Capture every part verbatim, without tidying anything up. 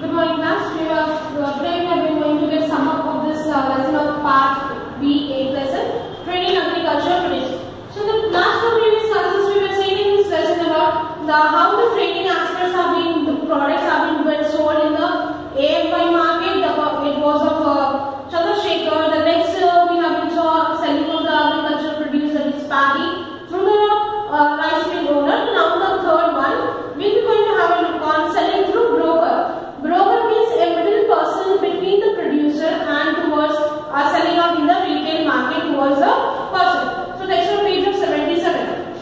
Good morning, class. We are today we are going to get sum up of this uh, lesson of part B, eighth lesson, training agriculture produce. So the last two previous classes we were saying in this lesson about the how the training aspects have been, the products have been well sold in the A M Y market. The, it was of uh, Chandrasekhar. The next uh, we have been saw selling of the agricultural produce, that is paddy, through the uh, rice mill owner. Now the third one we will be going to have a look on selling through broker. Broker means a middle person between the producer and towards uh, selling out in the retail market towards the person. So next on page of seventy-seven.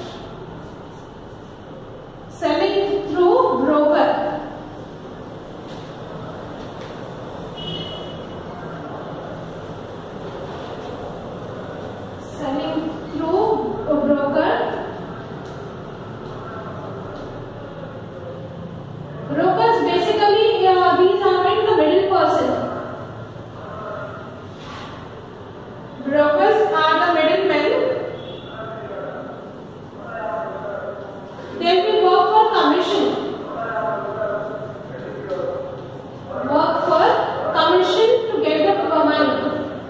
Selling through broker. Selling through a broker. Brokers basically uh, these are like the middle person. Brokers are the middlemen. They will work for commission. Work for commission to get the money.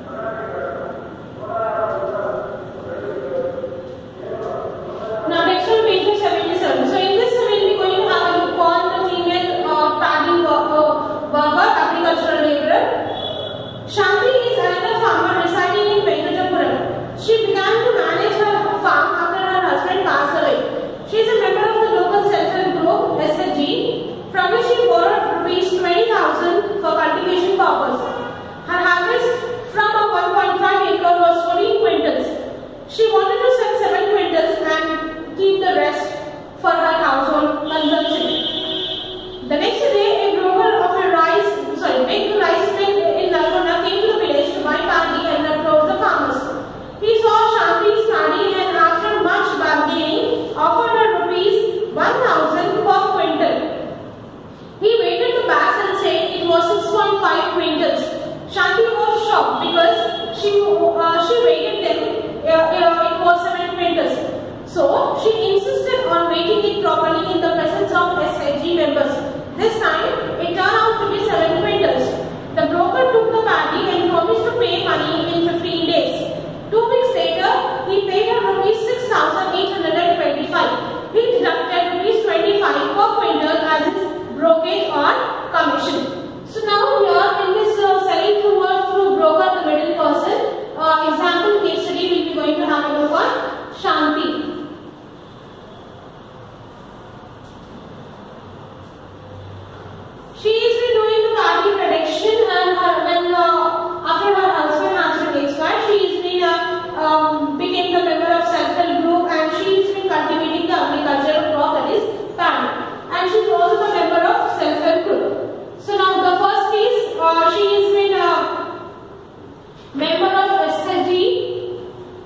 Now next on page seventy-seven. So in this we will be going to have a look on the female uh, paddy worker, worker, agricultural laborer. Shanti is another farmer residing in Venkatapuram. She began to manage her farm after her husband passed away. She is a member of the local self-help group S H G, from which she borrowed rupees twenty thousand for cultivation purpose. Her harvest from a one point five acre was fourteen quintals. She wanted to sell seven quintals and keep the rest for her household consumption. The next day, a broker of a rice, sorry, big rice mill in Nalgonda came to the village to buy paddy and approached the farmers. He saw Shanti's paddy and after much bargaining, offered her rupees one thousand per quintal. He weighted the bags and said it was six point five quintals. Shanti was shocked because she uh, she weighted them, uh, uh, it was seven quintals. So she insisted on weighting it properly in the presence of S H G members. This time it turned out to be seven quintals. The broker took the paddy and promised to pay money in fifteen days. Two weeks later, he paid her rupees six thousand eight hundred twenty-five. He deducted rupees twenty-five per quintal as his brokerage or commission. So now here in this uh, selling through work through broker, the middle person, uh, example case study we will be going to have a look on Shanti. She is been doing the paddy production, and her, when uh, after her husband has been expired, she has been uh, um, became the member of self-help group, and she has been cultivating the agricultural crop, that is paddy, and she is also the member of self-help group. So now the first case, uh, she has been a member of S H G,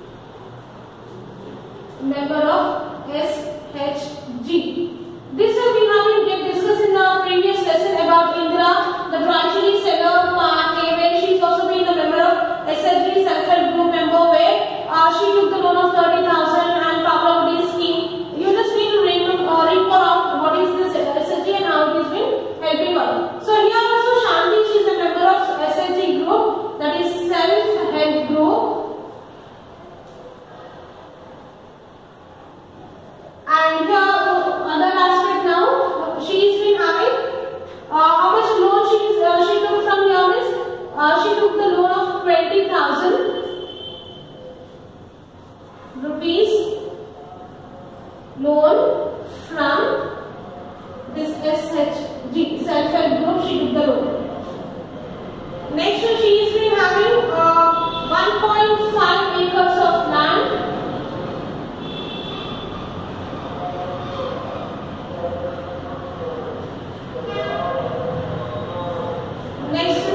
member of S H G. This uh, we have been discussed in the previous lesson about Indra, the branchly seller part A, where she is also been a member of S H G self-help group member, where uh, she took the loan of thirty thousand and talked about this scheme. You just need to remember or recall out what is this S H G and how it has been helping her. So here also Shanti, she is a member of S H G group, that is self-help group. And here other aspect now, she has been having uh, how much loan she is, uh, she took from here is uh, she took the loan of twenty thousand rupees loan from this S H G self-help group. She took the loan. Next she has been having uh, one point five acres of land. Next,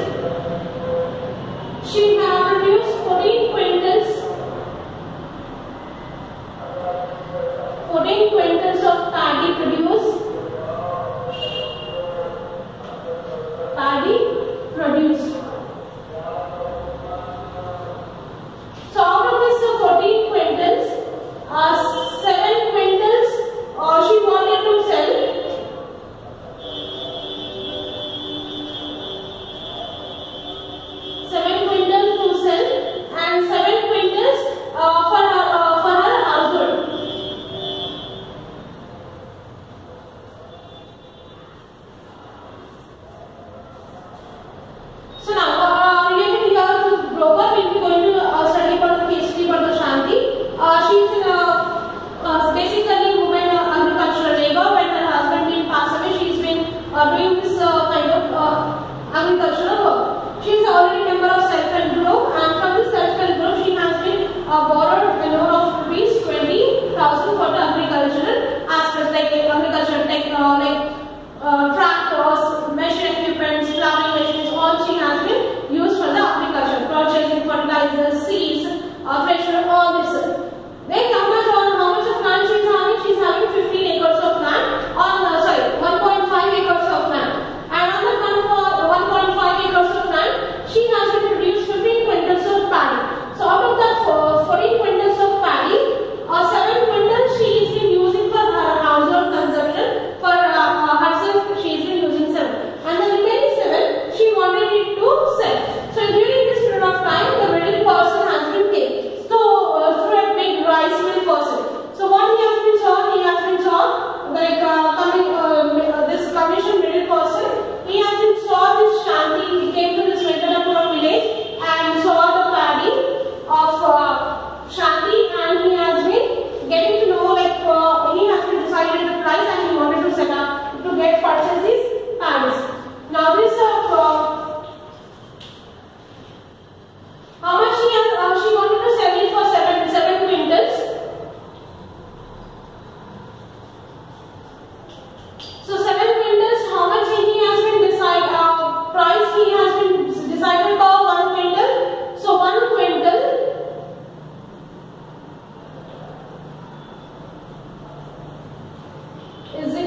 she has produced fourteen quintals, fourteen quintals of paddy produced, paddy produced. So out of this uh, fourteen quintals, uh, seven quintals uh, she wanted to sell.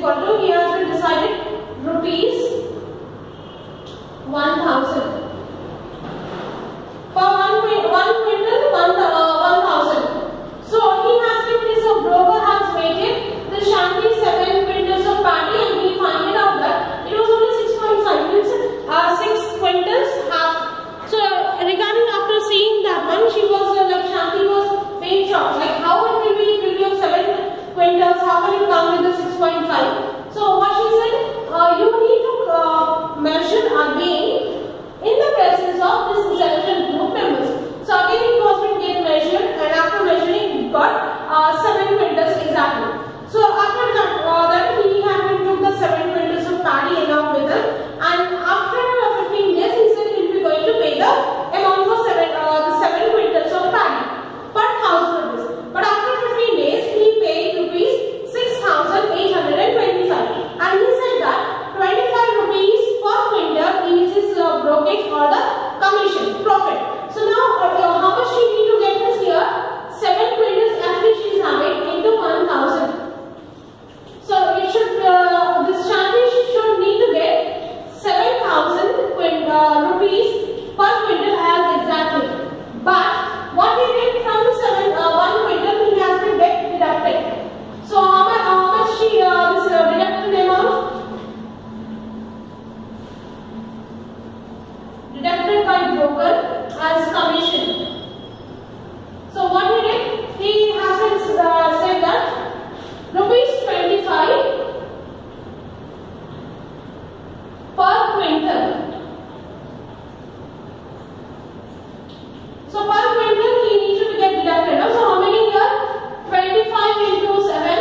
equal to, he has been decided rupees one thousand. For one one quintal, one uh, one thousand. So he has been, this uh, broker has weighted the Shanti seven quintals of paddy, and he found out that it was only six point five, means uh, six quintals half. So regarding after seeing that one, she was uh, like Shanti was being shocked, like how it will be, it will be of seven quintals, how can it come with the six point five? So what she said, uh, you need to uh, measure again in the presence of this self-help group members. So again it was been get measured, and after measuring it got uh, seven quintals exactly. So after that, uh, that he had been took the seven quintals of paddy along with him, and after uh, fifteen days he said he will be going to pay the amount for seven uh, the seven quintals of paddy per thousand rupees. But after fifteen days he paid rupees six thousand eight hundred twenty-five, and he said that twenty-five rupees per quintal is his uh, brokerage or the commission profit. So now uh, how much she need to get this here? seven quintals actually she is having into one thousand. So it should uh, this Shanti should need to get seven thousand uh, rupees per quintal as exactly. But what he did from the seven uh, one quintal, he has to get deducted. So how much, how much she uh, this uh, deducted amount? Deducted by broker as commission. So what he did? He has uh, said that rupees twenty-five per quintal. So per quintal he needs to get deducted. So how many here? twenty-five into seven.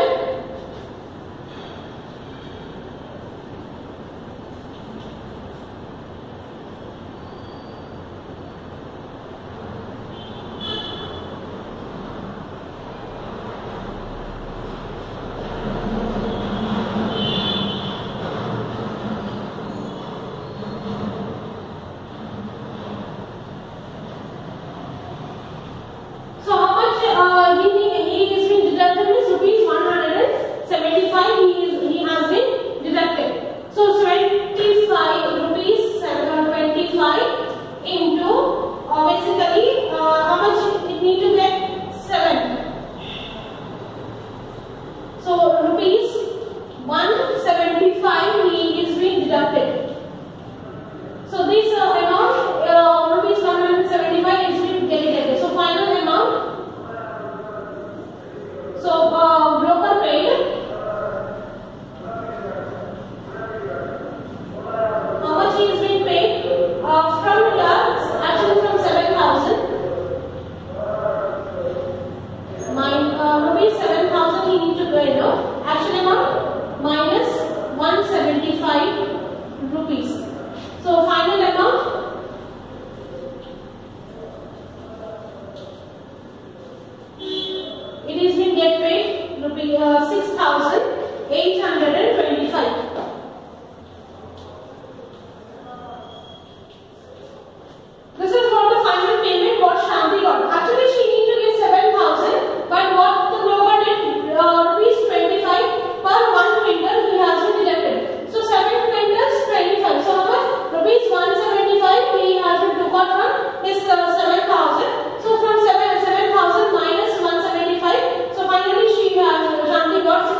Got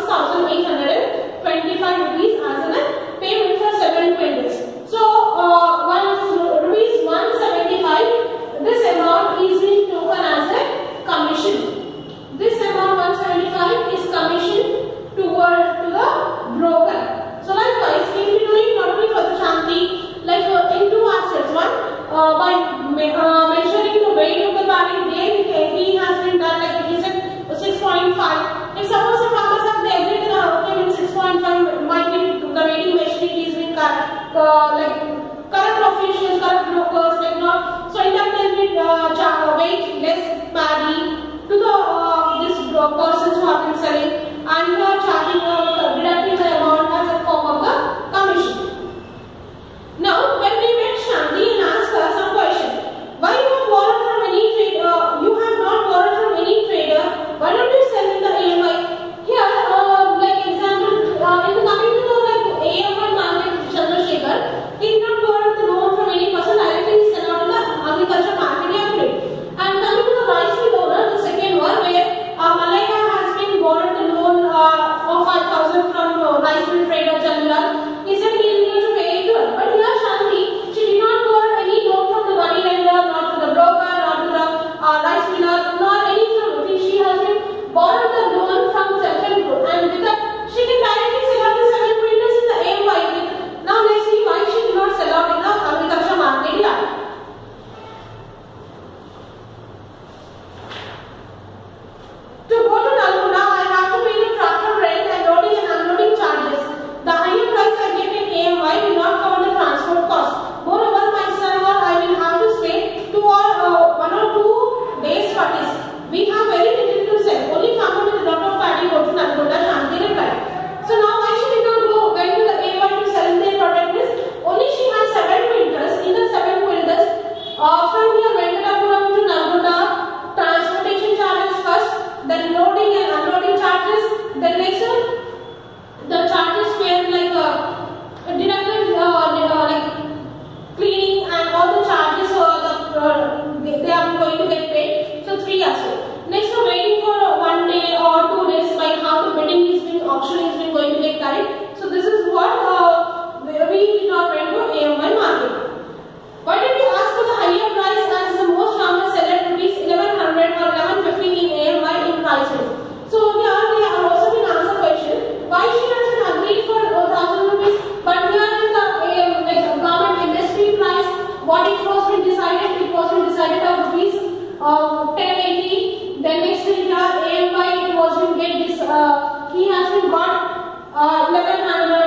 he has been got uh, eleven hundred.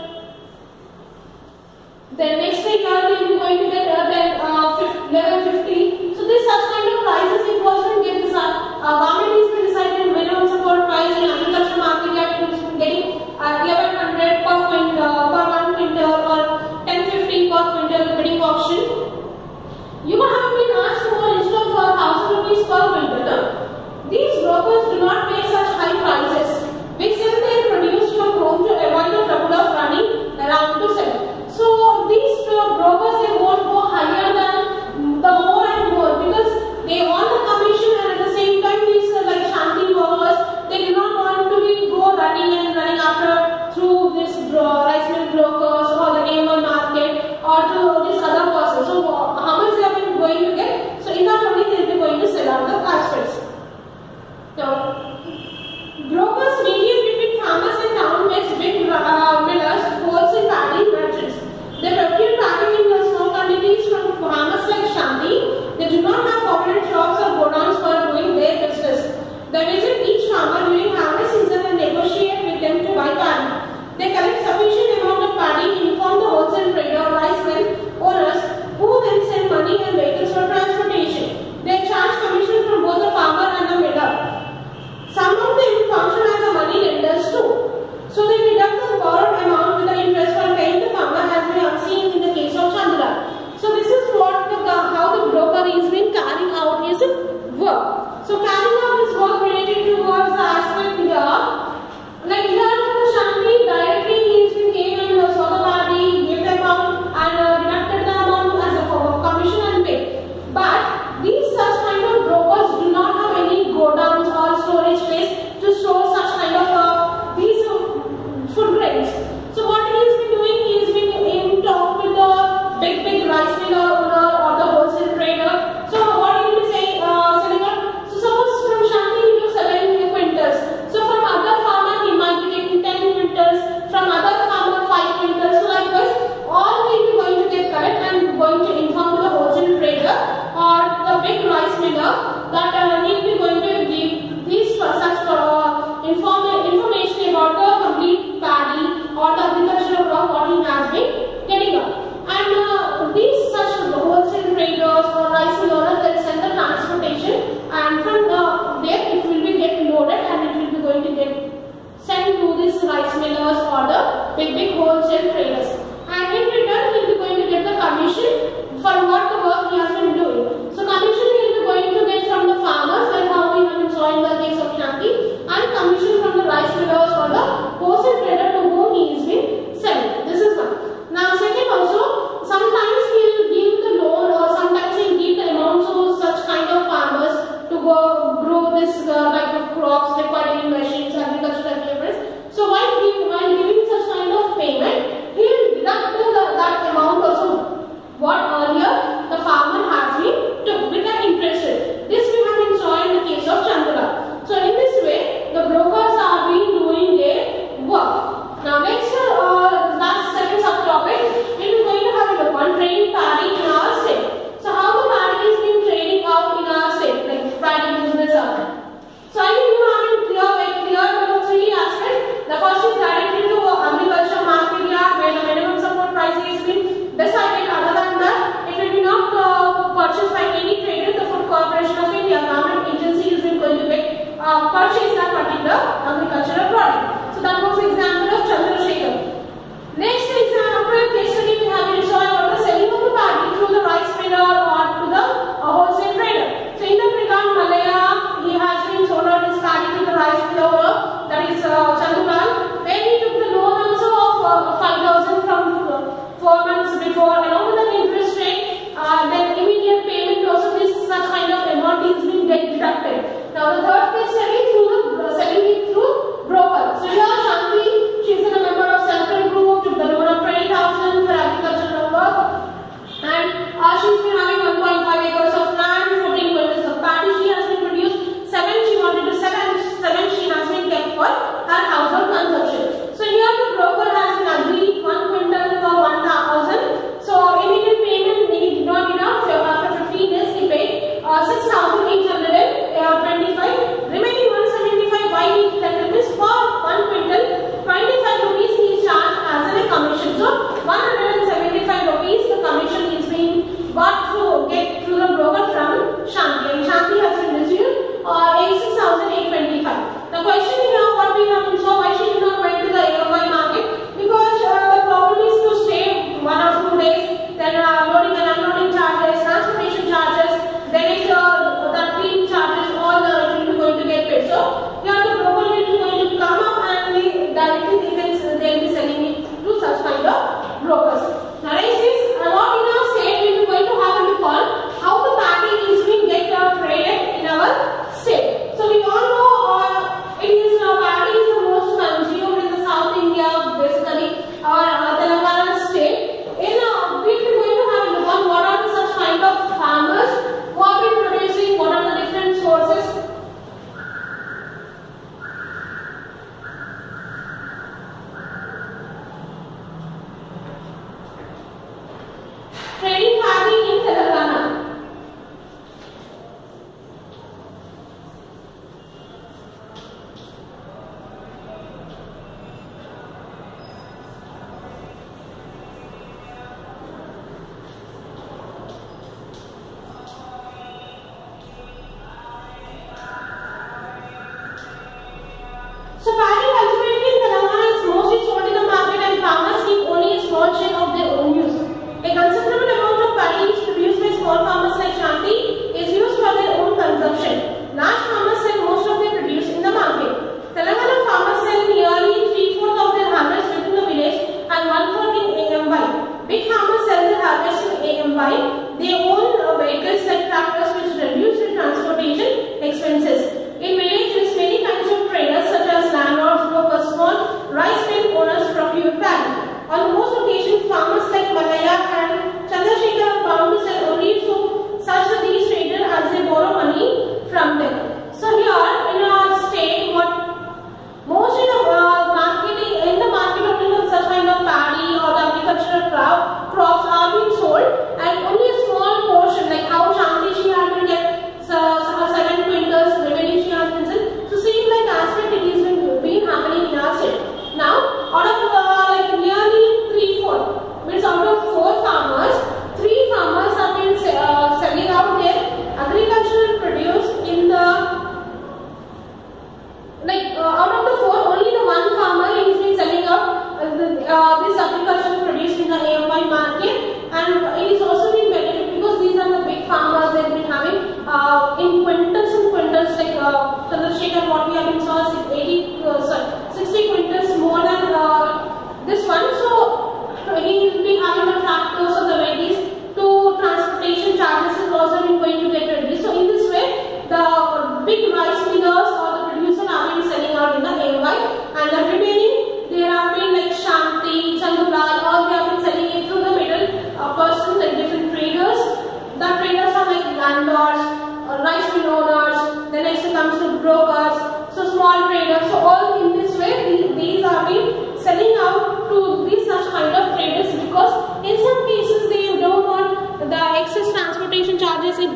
Then next year he will be going to get uh, then uh, eleven fifty. So this such kind of prices it was been get this uh, government has been decided minimum support price in agriculture market yard it has been getting uh, eleven hundred per quintal uh, per one quintal or ten fifty per quintal bidding auction. You would have been asked for instead of one thousand rupees per quintal. No? These brokers do not pay such high prices. They sell their produce from home to avoid the trouble of running around to sell. So these uh, brokers they won't go higher than the more and more because they want the commission, and at the same time these uh, like Shanti workers they do not want to be go running and running after through this uh, rice mill brokers or the A M L market or to this other person. So uh, how much they are going to get? So in that only they will be going to sell out the aspects. Now, brokers mediate between farmers and town makes big uh, millers, wholesale paddy merchants. They procure packing in the small quantities from farmers like Shanti. They do not have permanent shops or godowns for doing their business. They visit each farmer during harvest season and negotiate with them to buy paddy. They collect sufficient amount of paddy, inform the wholesale trader, rice mill owners, who then send money and vehicles for transportation. They charge commission from both the farmer and the miller. Some of them function as a money lenders too. So they deduct the borrowed amount with the interest for paying the farmer as we have seen in the case of Chandra. So this is what the, how the broker is been carrying out his work. So carrying out his work related towards the aspect here, like here for the Shanti directly he has been came and saw the party, gave the amount and uh, deducted the amount as a form of commission and pay. But these such kind of brokers do not have any godowns or storage space to store such kind of uh, these uh, food grains. So what he has been doing, he has been in talk with the big big rice miller owner or the wholesale trader. So what he will be saying, uh, selling out. So suppose from Shanti he took seven quintals. So from other farmer he might be taking ten quintals. From other farmer five quintals. So likewise, all he will be going to get correct and going to inform the wholesale trader or the big rice miller that uh, he will be going to give these uh, such uh, inform information about the complete paddy or the agricultural crop what he has been getting up. And uh, these such wholesale traders or rice mill owners will send the transportation, and from uh, there it will be get loaded and it will be going to get sent to these rice millers or the big big wholesale traders. And in return he will be going to get the commission for what the work he has been doing. So commission he will be going to get from the farmers, like how we have been showing the case of Shanti, and commission from the rice millers or the wholesale trader to whom he is been selling. This is one. Now second also, sometimes he will give the loan or sometimes he will give the amount to such kind of farmers to go grow this uh, type of crops requiring machines, agricultural laborers. So while giving, while giving such kind of payment, he will deduct the, that amount also what earlier the farmer has been took with the interest rate. This we have been showing in the case of Chandra. So in this way, the brokers are been doing their work. Now next, uh, last second subtopic, we are going to have a look on trading paddy in our state. So how the paddy is being trading out in our state, like paddy business are. So I think you have been clear, very clear about three aspects. The first is directly to agriculture market yard where the minimum support price is being decided. Other than that, it will be not uh, purchased by any trader. The Food Corporation of India, government agency, is been going to get uh, purchase that particular agricultural product. So that was the example of Chandrasekhar. Next example, case study we have been showing about the selling of the paddy through the rice miller or to the uh, wholesale trader. So in the regard, Malaya, he has been sold out his paddy to the rice miller, that is uh, Chandulal, where he took the loan also of uh, five thousand from uh, four months before, along with the interest rate. Uh, then immediate payment also this such kind of amount is being deducted. Now the third case study through the uh, selling it through broker. So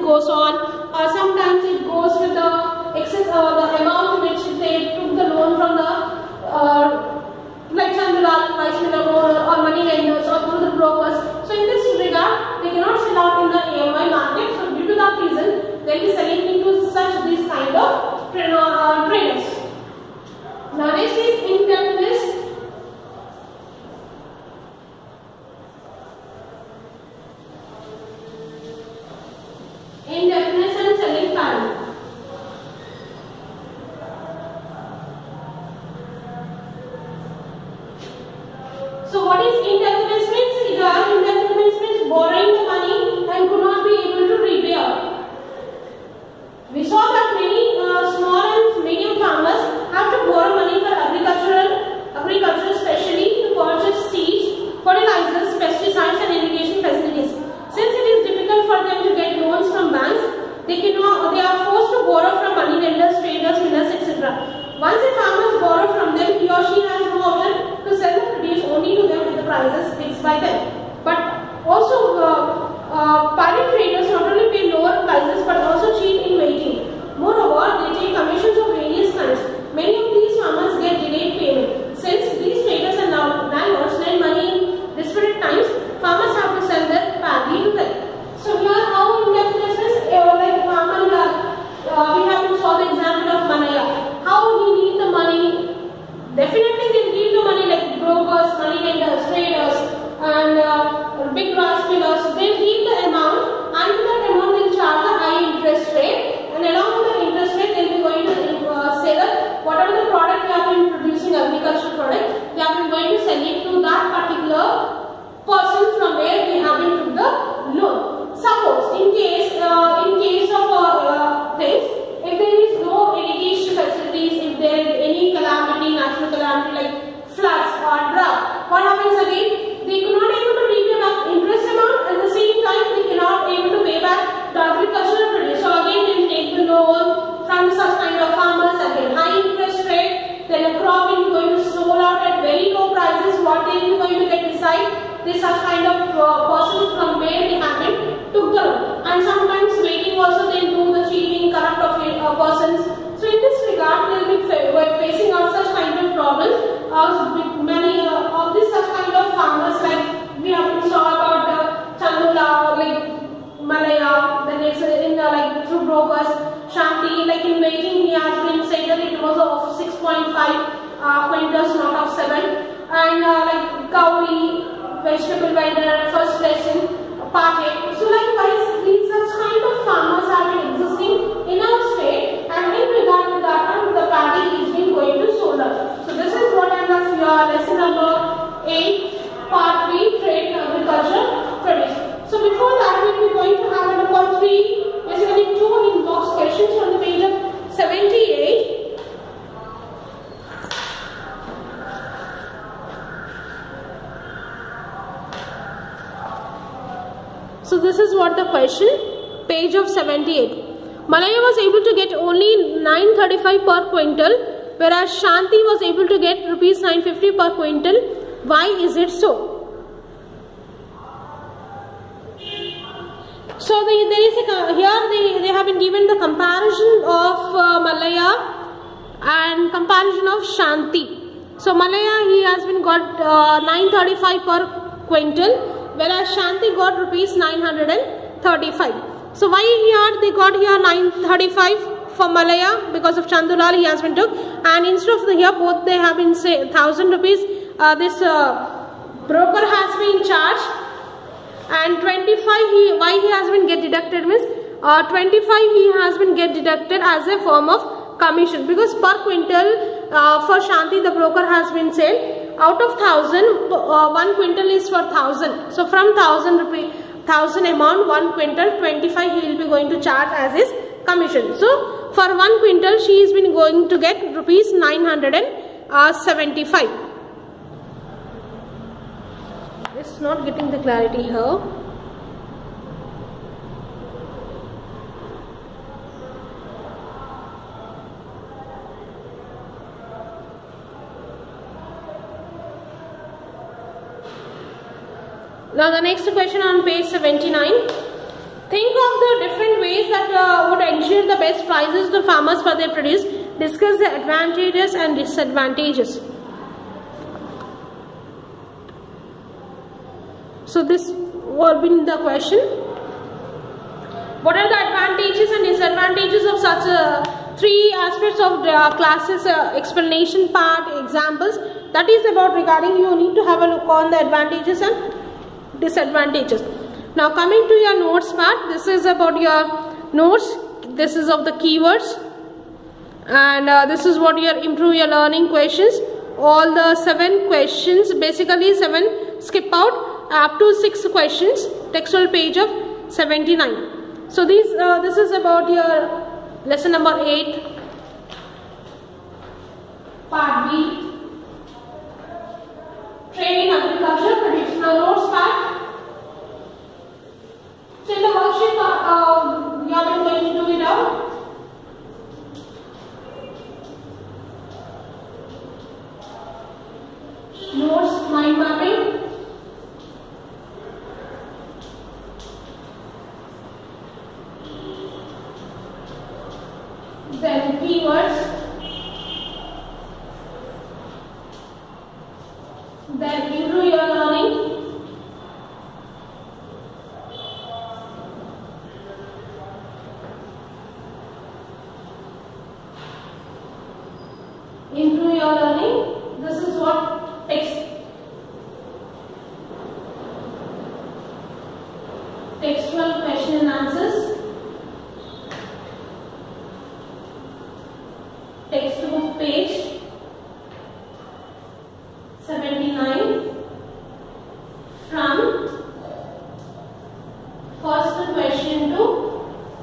goes on, or sometimes it goes with the excess, uh, the amount which they took the loan from the uh, like Chandulal, Vice Miller or money lenders or through the brokers. So in this regard, they cannot sell out in the A M I market. So due to that reason, they will be selling into such these kind of uh, traders. Now next is indebtedness. Indebtedness and selling paddy. So what is indebtedness means? Here indebtedness means borrowing the money and could not be able to repay out. We saw that many uh, small and medium farmers have to borrow money for agricultural, agriculture especially to purchase seeds, fertilizers, pesticides and irrigation facilities. Since it is difficult for them to get loans from banks, they cannot, they are forced to borrow from money lenders, traders, millers, et cetera. Once a farmer borrow from them, he or she has no option to sell the produce only to them at the prices fixed by them. But also, uh, uh, paddy traders not only pay lower prices but also cheat in waiting. Moreover, they take commissions of various kinds. Many of these farmers get delayed payment. Since these traders and landlords lend money in desperate times, farmers have to sell their paddy to them. So here, how indebtedness is uh, like farmer. Uh, we have to saw the example of Malaya. How he need the money? Definitely, they need the money like brokers, money lenders, traders, and uh, big rice millers. They need the amount, and to that amount they will charge a high interest rate. And along with the interest rate, they will be going to uh, say that whatever the product they have been producing, agricultural product, they have been going to sell it to that particular person from where they have been took the loan. Suppose in case uh, in case of uh, uh, things, if there is no irrigation facilities, if there is any calamity, natural calamity like floods or drought, what happens again? They could not able to repay back interest amount, at the same time they cannot able to pay back the agricultural produce. So again they will take the loan from such kind of farmers, again high interest rate, then a crop will be going to sold out at very low prices. What they will be going to get decide? This such kind of uh, person from where they have been took the loan, and sometimes waiting also they do the cheating, corrupt of uh, persons. So in this regard, they will be fa facing out such kind of problems. Uh, many uh, of this such kind of farmers, like we have saw about the Chandula, like Malaya, then it's in uh, like through brokers, Shanti, like in waiting he has been said that it was of six point five uh, quintals, not of seven, and uh, like Kauri, vegetable vendor, first lesson, party. So likewise, these such kind of farmers have been existing in our state, and in regard to that one, the paddy is been going to sold out. So this is what I have your lesson number eight, part three, trade and agriculture produce. So before that, we will be going to have a number three, basically two inbox questions from the page of seventy-eight. So this is what the question, page of seventy-eight. Malaya was able to get only nine thirty-five per quintal, whereas Shanti was able to get rupees nine fifty per quintal. Why is it so? So the, there is a, here they, they have been given the comparison of uh, Malaya and comparison of Shanti. So Malaya, he has been got uh, nine thirty-five per quintal, whereas Shanti got rupees nine hundred thirty-five. So why here they got here nine thirty-five for Malaya? Because of Chandulal he has been took, and instead of the here both they have been say one thousand rupees. Uh, this uh, broker has been charged, and twenty-five he why he has been get deducted means uh, twenty-five he has been get deducted as a form of commission, because per quintal uh, for Shanti the broker has been said out of thousand, uh, one quintal is for thousand. So from thousand rupee, thousand amount, one quintal, twenty-five he will be going to charge as his commission. So for one quintal, she has been going to get rupees nine hundred seventy-five. It's not getting the clarity here. Now the next question on page seventy-nine. Think of the different ways that uh, would ensure the best prices to farmers for their produce. Discuss the advantages and disadvantages. So this will be the question. What are the advantages and disadvantages of such uh, three aspects of the uh, classes uh, explanation part examples? That is about regarding, you need to have a look on the advantages and disadvantages. Now coming to your notes part, this is about your notes. This is of the keywords, and uh, this is what your improve your learning questions. All the seven questions, basically seven, skip out up to six questions, textual page of seventy-nine. So these uh, this is about your lesson number eight, part B, training agriculture, traditional notes part. So in the worksheet part, uh, you are going to do it out. Notes, mind mapping. Then keywords, then improve your learning, improve your learning. This is what text textual question and answers. Textbook page seventy-nine, from first question to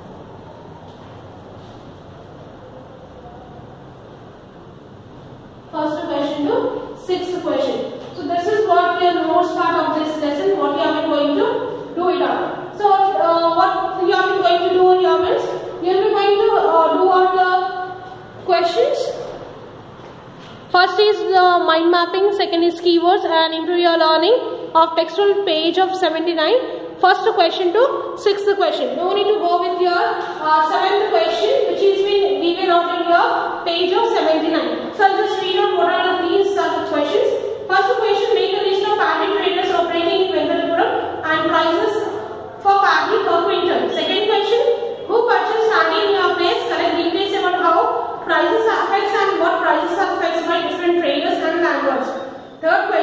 first question to sixth question. So this is what your notes part of this lesson, what you are going to do it on. So uh, what you are going to do here means, you are going to uh, do all the questions. First is the mind mapping, second is keywords, and improve your learning of textual page of seventy-nine. First question to sixth question. No need to go with your uh, seventh question, which is been given out in your page of seventy-nine. So I'll just read out what are these uh, questions. First question: make a list of paddy traders operating in Venkatapuram and prices for paddy per quintal. Second question: who purchased paddy in your place? Collect details about how prices affects and what prices affects by different traders and landlords. Third